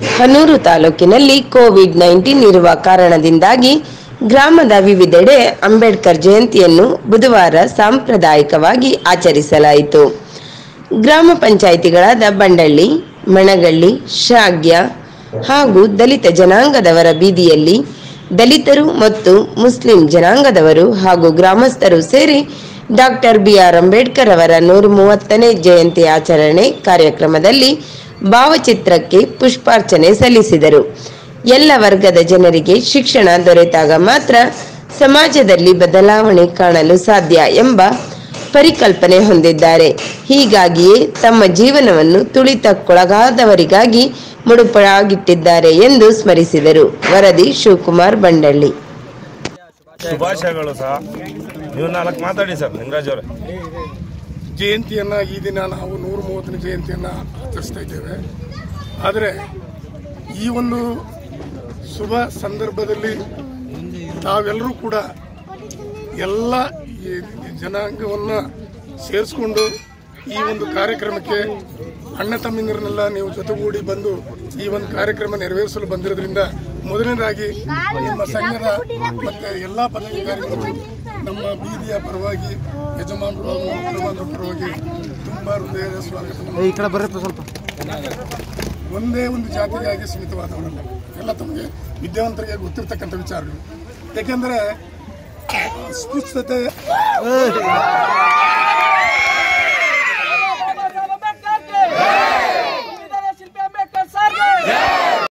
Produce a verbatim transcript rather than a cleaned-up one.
ಹನೂರು ತಾಲೂಕಿನಲ್ಲಿ Covid nineteen ಇರುವ ಕಾರಣದಿಂದಾಗಿ ಗ್ರಾಮದ ವಿವಿಧೆಡೆ ಅಂಬೇಡ್ಕರ್ ಜಯಂತಿಯನ್ನು ಬುಧವಾರ ಸಾಂಪ್ರದಾಯಿಕವಾಗಿ ಆಚರಿಸಲಾಯಿತು. ಗ್ರಾಮ ಪಂಚಾಯಿತಿಗಳಾದ ಬಂಡಳ್ಳಿ, ಮಣಗಳ್ಳಿ, ಶಾಗ್ಯ ಹಾಗೂ ದಲಿತ ಜನಾಂಗದವರ ಬೀದಿಯಲ್ಲಿ ದಲಿತರು ಮತ್ತು ಮುಸ್ಲಿಂ ಜನಾಂಗದವರು ಹಾಗೂ ಗ್ರಾಮಸ್ಥರು ಸೇರಿ ಡಾಕ್ಟರ್ ಬಿ ಆರ್ ಅಂಬೇಡ್ಕರ್ ಅವರ ನೂರ ಮೂವತ್ತನೇ ಜಯಂತಿ ಆಚರಣೆ ಕಾರ್ಯಕ್ರಮದಲ್ಲಿ ಭಾವಚಿತ್ರಕ್ಕೆ ಪುಷ್ಪಾರ್ಚನೆ ಸಲ್ಲಿಸಿದರು. ಎಲ್ಲ ವರ್ಗದ ಜನರಿಗೆ ಶಿಕ್ಷಣ ದೊರೆತಾಗ ಮಾತ್ರ ಸಮಾಜದಲ್ಲಿ ಬದಲಾವಣೆ ಕಾಣಲು ಸಾಧ್ಯ ಎಂಬ ಪರಿಕಲ್ಪನೆ ಹೊಂದಿದ್ದಾರೆ. ಹೀಗಾಗಿಯೇ ತಮ್ಮ ಜೀವನವನ್ನು ತುಳಿತಕ್ಕೊಳಗಾದವರಿಗಾಗಿ ಮುಡುಪಾಗಿಟ್ಟಿದ್ದಾರೆ ಎಂದು ಸ್ಮರಿಸಿದರು. ವರದಿ ಶಿವಕುಮಾರ್, ಬಂಡಳ್ಳಿ. ಶುಭಾಶಯಗಳು ಸಹ. ನೀವು ನಾಲ್ಕು ಮಾತಾಡಿ ಸರ್. ನಿಂಗರಾಜ್ ಅವರೇ, ಜಯಂತಿಯನ್ನ ಈ ದಿನ ನಾವು ನೂರ ಮೂವತ್ತನೇ ಜಯಂತಿಯನ್ನ ಆಚರಿಸ್ತಾ ಇದ್ದೇವೆ. ಆದರೆ ಈ ಒಂದು ಶುಭ ಸಂದರ್ಭದಲ್ಲಿ ನಾವೆಲ್ಲರೂ ಕೂಡ ಎಲ್ಲ ಜನಾಂಗವನ್ನ ಸೇರಿಸ್ಕೊಂಡು ಈ ಒಂದು ಕಾರ್ಯಕ್ರಮಕ್ಕೆ ಅಣ್ಣ ತಮ್ಮಂದಿರನ್ನೆಲ್ಲ ನೀವು ಜೊತೆಗೂಡಿ ಬಂದು ಈ ಒಂದು ಕಾರ್ಯಕ್ರಮ ನೆರವೇರಿಸಲು ಬಂದಿರೋದ್ರಿಂದ ಮೊದಲನೇದಾಗಿ ನಿಮ್ಮ ಸಂಘದ ಮತ್ತೆ ಎಲ್ಲಾ ಪದಾಧಿಕಾರಿಗಳು ನಮ್ಮ ಬೀದಿಯ ಪರವಾಗಿ ಯಜಮಾನರು ಯಜಮಾನರ ಪರವಾಗಿ ತುಂಬಾ ಹೃದಯದ ಸ್ವಾಗತ. ಸ್ವಲ್ಪ ಒಂದೇ ಒಂದು ಜಾತಿಗಾಗಿ ಸೀಮಿತವಾದವರಲ್ಲ, ಎಲ್ಲ ತಮಗೆ ವಿದ್ಯಾವಂತರಿಗೆ ಗೊತ್ತಿರ್ತಕ್ಕಂಥ ವಿಚಾರಗಳು. ಯಾಕೆಂದ್ರೆ ಅಸ್ಪೃಶ್ಯತೆ